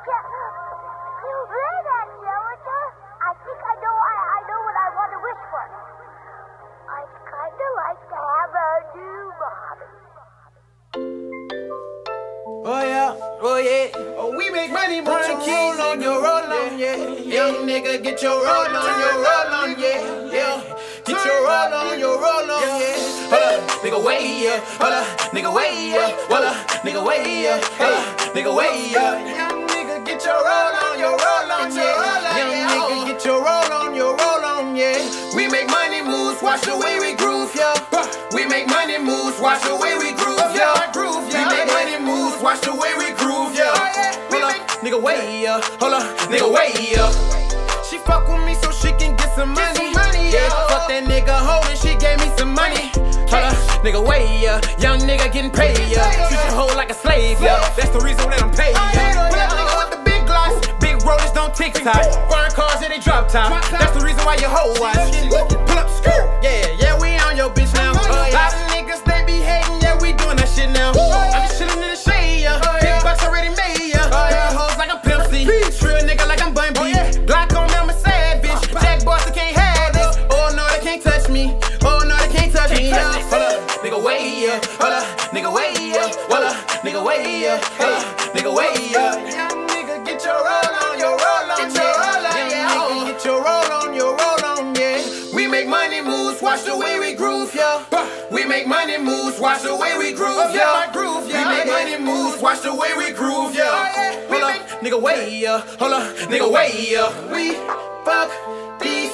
You hear that, Jericho? I think I know what I want to wish for. I'd kind of like to have a new Bobby. Oh yeah, oh yeah. Oh, we make money, put your keys on your roll on, yeah. Young nigga, get your roll on, your roll on, yeah, yeah. Get your roll on, your roll on, yeah. Hold up, nigga, way up. Hold up, nigga, way up. Hold up, nigga, way up. Hold up, nigga, way up. Young nigga, get your roll on, your roll on, yeah. Young nigga, get your roll on, your roll on, yeah. We make money moves, watch the way we groove, yeah. We make money moves, watch the way we groove, yeah. We make money moves, watch the way we groove, yeah. Hold up, nigga, way up. Hold up, nigga, way up. She fuck with me so she can get some money. Yeah, fuck that nigga holding, she gave me some money. Hold up, nigga, way up. Young nigga getting paid, yeah. Treat your hoe like a slave, yeah. That's the reason that I'm paid, yeah. Pull up nigga with the big gloss, big rollers don't TikTok. Foreign cars, yeah, they drop top. That's the reason why your hoe watch. Pull up skirt, yeah, we on your bitch now. Lot of niggas, they be hating, yeah, we doing that shit now. I'm just chillin' in the shade, yeah. Big bucks already made, yeah. Big hoes like I'm Pimp C. Trill nigga like I'm Bun B. Glock on me, I'm a savage. Jack boss, they can't have this. Oh no, they can't touch me. Oh no, they can't touch me. Hold up, nigga, way up. Hold up, nigga, way up. Hold up, nigga, way up. Hold up, nigga, way up. Young nigga, get your roll on, your roll on, yeah. Young nigga, get your roll on, your roll on, yeah. We make money moves, watch the way we groove, yeah. We make money moves, watch the way we groove, yeah. We make money moves, watch the way we groove, yeah. Hold up, nigga, way up. Hold up, nigga, way up. We fuck these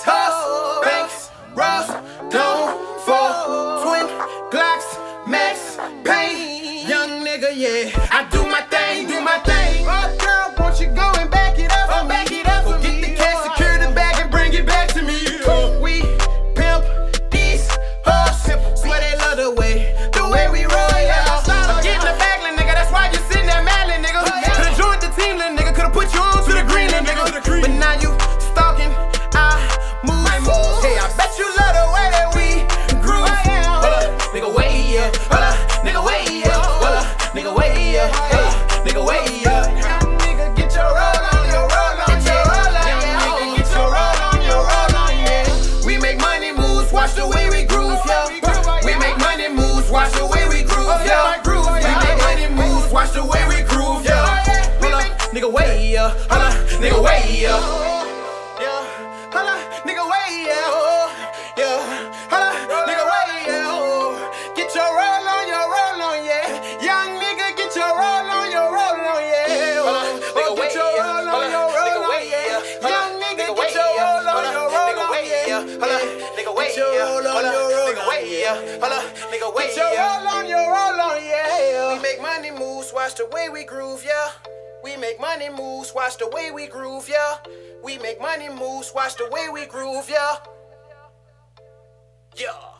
hoes, banks, Ross, don't fall, twin Glocks, Max, Payne. Young nigga, yeah, I do my thing, do my thing. Oh, girl, won't you go and back it up? Oh, back it up for me. Get the cash, secure the bag, and bring it back to me. We pimp these hoes, swear they love the way we roll, yeah. I'm getting the bag, little nigga, that's why you sitting there mad, little nigga. Could've joined the team, little nigga, could've put you on to the green, little nigga. But now you stalking, I move. Hey, I bet you love the way that we groove. Hold up, nigga, way up. Hold up, nigga, way up. Hold up, nigga, way up. Hold up, nigga, way up. Young nigga, get your roll on, your roll on, yeah. Young nigga, get your roll on, your roll on, yeah. We make money moves, watch the way we groove, yeah. We make money moves, watch the way we groove, yeah. We make money moves, watch the way we groove, yeah. Hold up, nigga, way up. Hold up, nigga, way up. Hold up, nigga, way up. Yeah, hold up, nigga, way up. Get your roll on, yeah. Young nigga, get your roll on, yeah. Get your roll on, yeah. Young nigga, get your roll on, yeah. Hold up, nigga, way up. Hold up, nigga, way up. Hold up, nigga, way up. Get your roll on, yeah. We make money moves, watch the way we groove, yeah. We make money moves, watch the way we groove, yeah. We make money moves, watch the way we groove, yeah. Yeah.